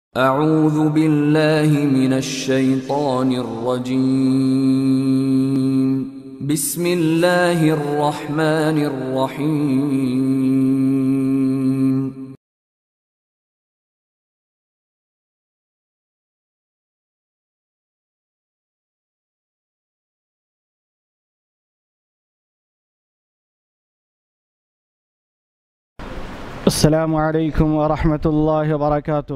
اعوذ باللہ من الشیطان الرجیم بسم اللہ الرحمن الرحیم السلام علیکم ورحمۃ اللہ وبرکاتہ۔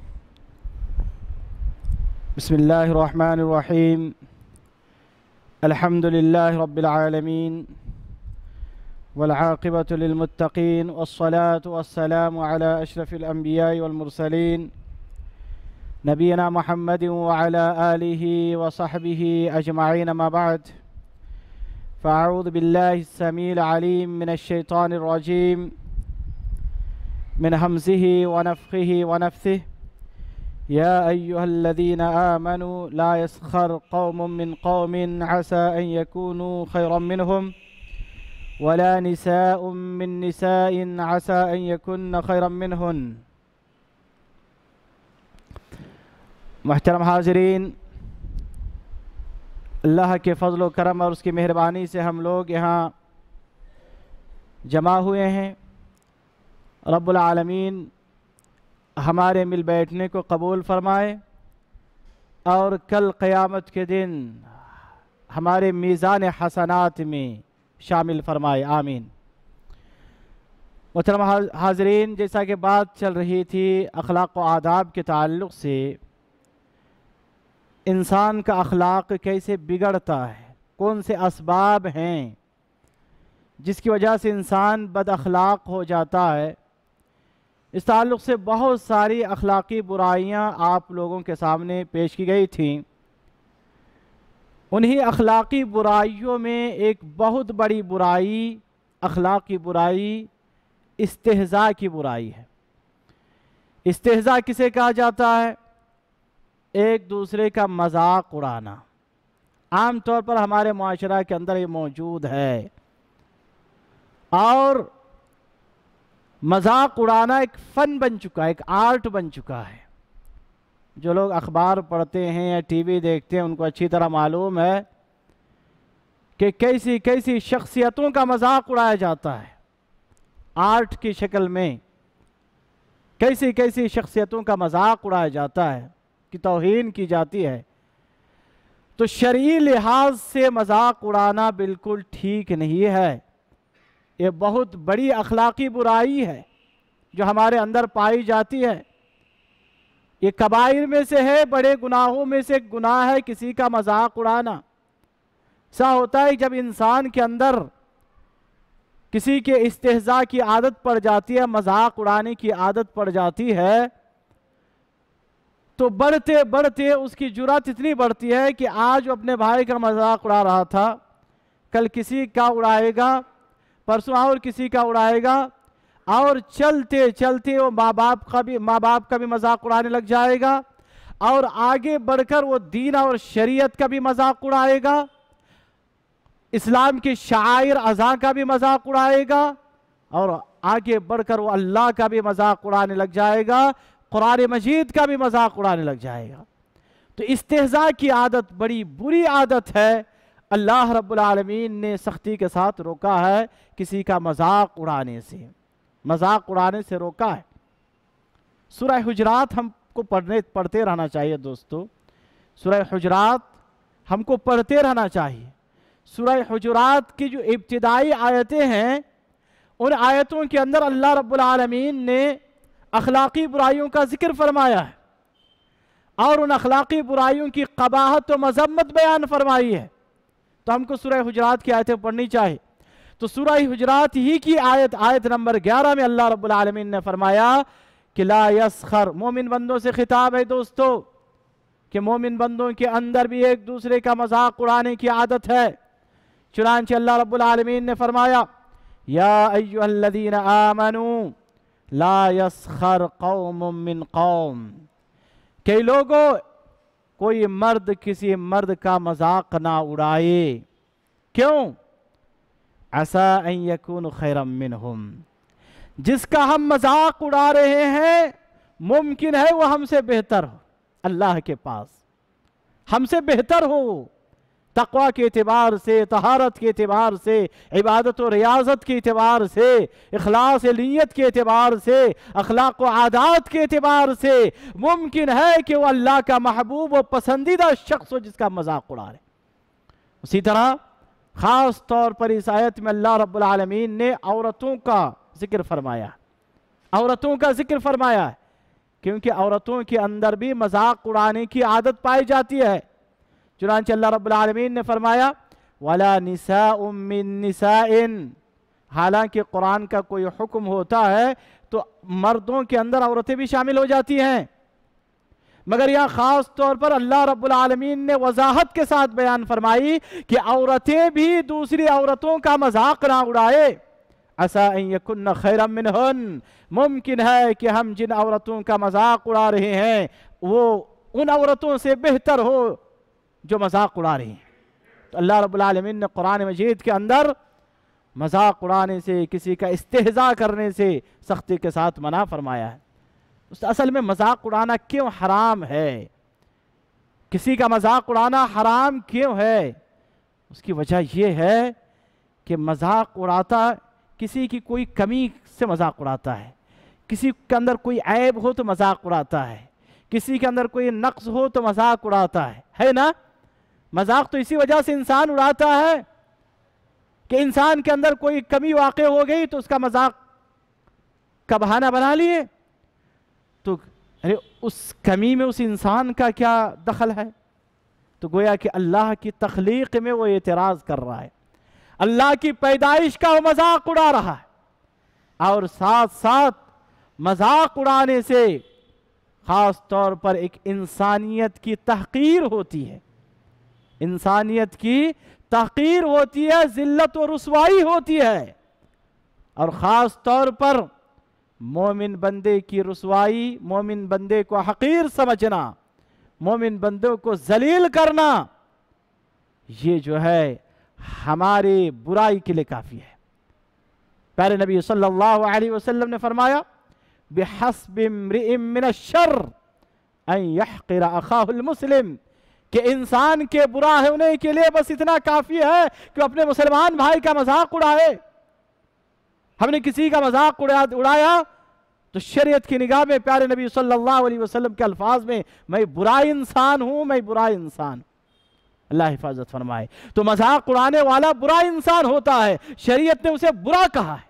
بسم اللہ الرحمن الرحیم الحمد للہ رب العالمین والعاقبۃ للمتقین والصلاة والسلام علی اشرف الانبیاء والمرسلین نبینا محمد وعلی آلہ وصحبہ اجمعین، ما بعد، فاعوذ باللہ السمیع العلیم من الشیطان الرجیم من همزه ونفخه ونفثه يا أيها الذين آمنوا لا يسخر قوم من قوم عسى أن يكونوا خيرا منهم ولا نساء من نساء عسى أن يكن خيرا منهن۔ محترم حاضرین، اللہ کے فضل و کرم اور اس کی مہربانی سے ہم لوگ یہاں جمع ہوئے ہیں۔ رب العالمین ہمارے مل بیٹھنے کو قبول فرمائے اور کل قیامت کے دن ہمارے میزان حسنات میں شامل فرمائے، آمین۔ محترم حاضرین، جیسا کہ بات چل رہی تھی اخلاق و آداب کے تعلق سے، انسان کا اخلاق کیسے بگڑتا ہے، کون سے اسباب ہیں جس کی وجہ سے انسان بد اخلاق ہو جاتا ہے، اس تعلق سے بہت ساری اخلاقی برائیاں آپ لوگوں کے سامنے پیش کی گئی تھیں۔ انہی اخلاقی برائیوں میں ایک بہت بڑی برائی، اخلاقی برائی، استہزاء کی برائی ہے۔ استہزاء کسے کہا جاتا ہے؟ ایک دوسرے کا مذاق اڑانا۔ عام طور پر ہمارے معاشرہ کے اندر یہ موجود ہے، اور مذاق اڑانا ایک فن بن چکا ہے، ایک آرٹ بن چکا ہے۔ جو لوگ اخبار پڑھتے ہیں یا ٹی وی دیکھتے ہیں ان کو اچھی طرح معلوم ہے کہ کیسی کیسی شخصیتوں کا مذاق اڑایا جاتا ہے، آرٹ کی شکل میں کیسی کیسی شخصیتوں کا مذاق اڑایا جاتا ہے، کی توہین کی جاتی ہے۔ تو شرعی لحاظ سے مذاق اڑانا بالکل ٹھیک نہیں ہے۔ یہ بہت بڑی اخلاقی برائی ہے جو ہمارے اندر پائی جاتی ہے۔ یہ کبائر میں سے ہے، بڑے گناہوں میں سے ایک گناہ ہے کسی کا مذاق اڑانا۔ ایسا ہوتا ہے جب انسان کے اندر کسی کے استہزاء کی عادت پڑ جاتی ہے، مذاق اڑانے کی عادت پڑ جاتی ہے، تو بڑھتے بڑھتے اس کی جرأت اتنی بڑھتی ہے کہ آج وہ اپنے بھائی کا مذاق اڑا رہا تھا، کل کسی کا اڑائے گا، پرسوں اور کسی کا اڑائے گا، اور چلتے چلتے وہ ماں باپ کا بھی مذاق اڑانے لگ جائے گا، اور آگے بڑھ کر وہ دین اور شریعت کا بھی مذاق اڑائے گا، اسلام کی شعائر اذاں کا بھی مذاق اڑائے گا، اور آگے بڑھ کر وہ اللہ کا بھی مذاق اڑانے لگ جائے گا، قرآن مجید کا بھی مذاق اڑانے لگ جائے گا۔ تو استہزاء کی عادت بڑی بری عادت ہے۔ اللہ رب العالمین نے سختی کے ساتھ روکا ہے کسی کا مذاق اڑانے سے، مذاق اڑانے سے روکا ہے۔ سورہ حجرات ہم کو پڑھتے رہنا چاہیے دوستو، سورہ حجرات ہم کو پڑھتے رہنا چاہیے۔ سورہ حجرات کی جو ابتدائی آیتیں ہیں، ان آیتوں کے اندر اللہ رب العالمین نے اخلاقی برائیوں کا ذکر فرمایا ہے، اور ان اخلاقی برائیوں کی قباحت و مذمت بیان فرمائی ہے۔ تو ہم کو سورہ حجرات کی آیتیں پڑھنی چاہیے۔ تو سورہ حجرات ہی کی آیت نمبر 11 میں اللہ رب العالمین نے فرمایا کہ لا یسخر، مومن بندوں سے خطاب ہے دوستو، کہ مومن بندوں کے اندر بھی ایک دوسرے کا مذاق اڑانے کی عادت ہے۔ چنانچہ اللہ رب العالمین نے فرمایا یا ایھا الذین آمنوا لا یسخر قوم من قوم، کہ لوگوں کوئی مرد کسی مرد کا مذاق نہ اڑائے، کیوں؟ عسیٰ ان یکونوا خیرا منہم، جس کا ہم مذاق اڑا رہے ہیں मुमकिन है वो हमसे बेहतर हो, अल्लाह के पास हमसे बेहतर हो, तक़वा के एतबार से, तहारत के एतबार से, इबादत और रियाजत के एतबार से, इखलास नीयत के एतबार से, अखलाक व आदात के एतबार से मुमकिन है कि वो अल्लाह का महबूब और पसंदीदा शख्स हो जिसका मजाक उड़ा रहे। उसी तरह ख़ास तौर पर इस आयत में अल्लाह रब्बुल आलमीन ने औरतों का जिक्र फरमाया, औरतों का जिक्र फरमाया, क्योंकि औरतों के अंदर भी मजाक उड़ाने की आदत पाई जाती है। चुनांचे अल्लाह रब्बुल आलमीन ने फरमाया वला निसाउम मिन निसाइन, हालांकि कुरान का कोई हुक्म होता है तो मर्दों के अंदर औरतें भी शामिल हो जाती हैं, मगर यहाँ ख़ास तौर पर अल्लाह रब्बुल आलमीन ने वजाहत के साथ बयान फरमाई कि औरतें भी दूसरी औरतों का मजाक ना उड़ाए। असा अन यकुन्न खैरम मिनहुन, मुमकिन है कि हम जिन औरतों का मजाक उड़ा रहे हैं वो उन औरतों से बेहतर हो जो मजाक उड़ा रही हैं। तो अल्लाह रब्बुल आलमीन ने कुरान मजीद के अंदर मजाक उड़ाने से, किसी का इस्तेहज़ा करने से सख्ती के साथ मना फरमाया है। असल में मजाक उड़ाना क्यों हराम है, किसी का मजाक उड़ाना हराम क्यों है, उसकी वजह यह है कि मजाक उड़ाता किसी की कोई कमी से मजाक उड़ाता है, किसी के अंदर कोई ऐब हो तो मजाक उड़ाता है, किसी के अंदर कोई नक्स हो तो मजाक उड़ाता है ना। मजाक तो इसी वजह से इंसान उड़ाता है कि इंसान के अंदर कोई कमी वाक़ हो गई तो उसका मजाक का बहाना बना लिए, तो अरे उस कमी में उस इंसान का क्या दखल है। तो गोया कि अल्लाह की तख्लीक में वो एतराज़ कर रहा है, अल्लाह की पैदाइश का वो मजाक उड़ा रहा है, और साथ साथ मजाक उड़ाने से ख़ास तौर पर एक इंसानियत की तहक़ीर होती है, इंसानियत की तहक़ीर होती है, ज़िल्लत और रुसवाई होती है, और ख़ास तौर पर मोमिन बंदे की रुसवाई, मोमिन बंदे को हक़ीर समझना, मोमिन बंदों को जलील करना, ये जो है हमारी बुराई के लिए काफ़ी है। प्यारे नबी सल्लल्लाहु अलैहि वसल्लम ने फरमाया बिहस्बि इम्रिइम मिनश्शर्र अन यहक़िरा अख़ाहुल मुस्लिम, कि इंसान के बुरा होने के लिए बस इतना काफ़ी है कि अपने मुसलमान भाई का मजाक उड़ाए। हमने किसी का मजाक उड़ाया तो शरीयत की निगाह में प्यारे नबी सल्लल्लाहु अलैहि वसल्लम के अल्फाज में मैं बुरा इंसान हूँ, मैं बुरा इंसान, अल्लाह हिफाजत फरमाए। तो मजाक उड़ाने वाला बुरा इंसान होता है, शरीयत ने उसे बुरा कहा है।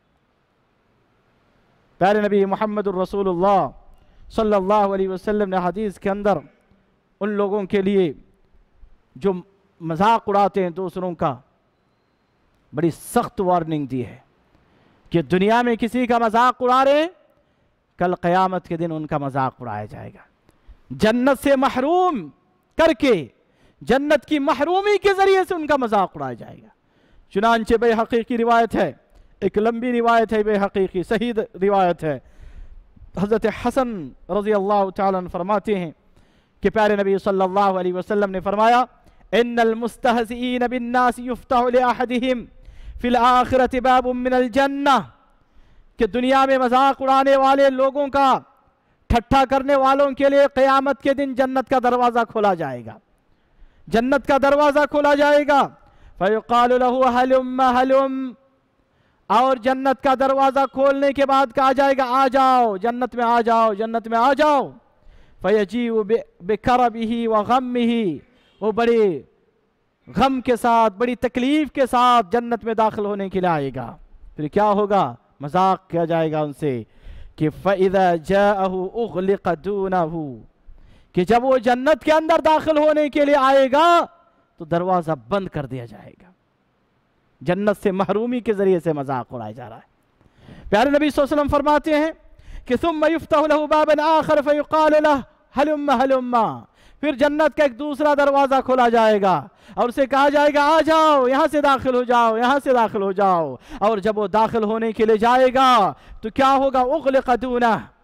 प्यारे नबी मुहम्मदुर रसूलुल्लाह सल्लल्लाहु अलैहि वसल्लम ने हदीस के अंदर उन लोगों के लिए जो मजाक उड़ाते हैं दूसरों का बड़ी सख्त वार्निंग दी है कि दुनिया में किसी का मजाक उड़ा रहे, कल क़यामत के दिन उनका मजाक उड़ाया जाएगा, जन्नत से महरूम करके, जन्नत की महरूमी के जरिए से उनका मजाक उड़ाया जाएगा। चुनांचे बैहक़ी की रिवायत है, एक लंबी रिवायत है, बैहक़ी की सही रिवायत है। हज़रत हसन रज़ी अल्लाह तआला अन्हु फरमाते हैं कि प्यारे नबी सल्लल्लाहु अलैहि वसल्लम ने फरमाया इन्नल मुस्तहज़ीन बिन्नास युफ्तहु लिअहदिहिम फिल आखिरति बाबुम मिनल जन्नह, कि दुनिया में मजाक उड़ाने वाले लोगों का, ठट्ठा करने वालों के लिए क़यामत के दिन जन्नत का दरवाज़ा खोला जाएगा, जन्नत का दरवाज़ा खोला जाएगा। फ़युक़ालु लहु हलुम्मा हलुम, और जन्नत का दरवाज़ा खोलने के बाद कहा जाएगा आ जाओ, जन्नत में आ जाओ, जन्नत में आ जाओ। फ़यजीउ बिकरबिही व गम्मिही, वो बड़े गम के साथ, बड़ी तकलीफ़ के साथ जन्नत में दाखिल होने के लिए आएगा। फिर क्या होगा, मजाक किया जाएगा उनसे कि फ़इज़ा जाअहु उग़लिक़ दूनहु, कि जब वो जन्नत के अंदर दाखिल होने के लिए आएगा तो दरवाज़ा बंद कर दिया जाएगा। जन्नत से महरूमी के ज़रिए से मजाक उड़ाया जा रहा है। प्यारे नबी सल्लल्लाहु अलैहि वसल्लम फरमाते हैं कि सुम्मा युफ्तहु लहु बाबन आखर फ़युक़ालु लहु हलुम्मा हलुम्मा, फिर जन्नत का एक दूसरा दरवाज़ा खोला जाएगा और उसे कहा जाएगा आ जाओ, यहाँ से दाखिल हो जाओ, यहाँ से दाखिल हो जाओ। और जब वो दाखिल होने के लिए जाएगा तो क्या होगा, उग़लिक़ दूनह,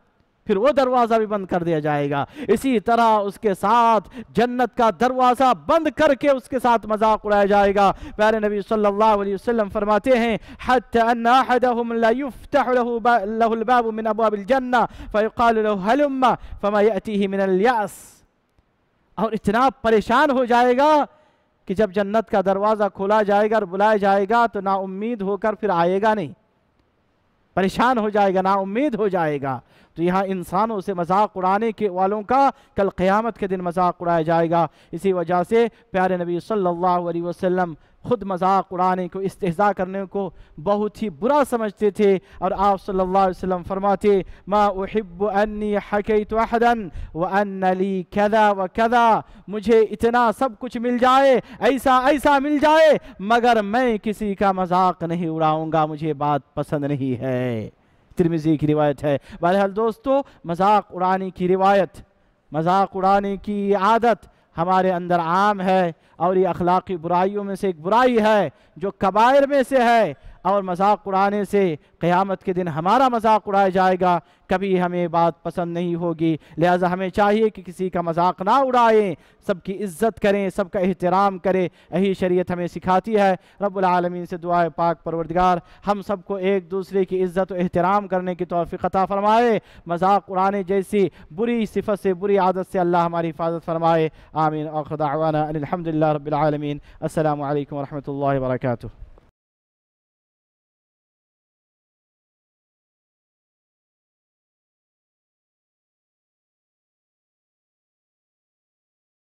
پھر وہ دروازہ بھی بند کر دیا جائے گا۔ اسی طرح اس کے ساتھ جنت کا دروازہ بند کر کے اس کے ساتھ مذاق اڑایا جائے گا۔ پیارے نبی صلی اللہ علیہ وسلم فرماتے ہیں حتی ان احدهم لا يفتح له الباب من ابواب الجنہ فيقال له هلم فما يأتيه من اليأس، اور اتنا پریشان ہو جائے گا کہ جب جنت کا دروازہ کھولا جائے گا اور بلایا جائے گا تو نا امید ہو کر پھر آئے گا نہیں، پریشان ہو جائے گا، نا امید ہو جائے گا۔ تو یہاں انسانوں سے مذاق اڑانے کے والوں کا کل قیامت کے دن مذاق اڑایا جائے گا۔ اسی وجہ سے پیارے نبی صلی اللہ علیہ وسلم خود مذاق اڑانے کو، استہزاء کرنے کو بہت ہی برا سمجھتے تھے، اور آپ صلی اللہ علیہ وسلم فرماتے ما احب انی حکیت احدا وان لی کذا وکذا، مجھے اتنا سب کچھ مل جائے، ایسا ایسا مل جائے، مگر میں کسی کا مذاق نہیں اڑاؤں گا، مجھے بات پسند نہیں ہے۔ ترمذی کی روایت ہے۔ بہرحال دوستو، مذاق اڑانے کی روایت، مذاق اڑانے کی عادت ہمارے اندر عام ہے، اور یہ اخلاقی برائیوں میں سے ایک برائی ہے جو کبائر میں سے ہے، اور مذاق اڑانے سے قیامت کے دن ہمارا مذاق اڑایا جائے گا، کبھی ہمیں بات پسند نہیں ہوگی۔ لہٰذا ہمیں چاہیے کہ کسی کا مذاق نہ اڑائیں، سب کی عزت کریں، سب کا احترام کریں، یہی شریعت ہمیں سکھاتی ہے۔ رب العالمین سے دعا ہے پاک پروردگار ہم سب کو ایک دوسرے کی عزت و احترام کرنے کی توفیق عطا فرمائے، مذاق اڑانے جیسی بری صفت سے، بری عادت سے اللہ ہماری حفاظت فرمائے۔ آمین۔ آخر دعوانا ان الحمدللہ رب العالمین۔ السلام علیکم ورحمۃ اللہ وبرکاتہ۔